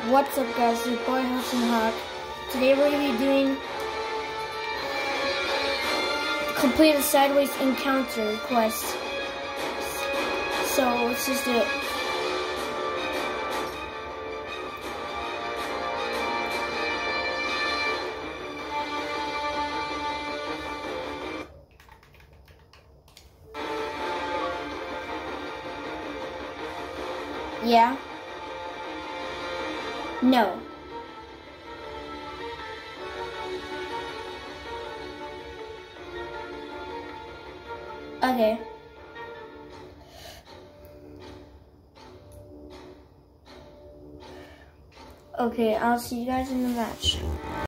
What's up guys, it's your boy Hudson Hawk. Today we're going to be doing complete a sideways encounter quest. So let's just do it. Yeah? No. Okay. Okay, I'll see you guys in the match.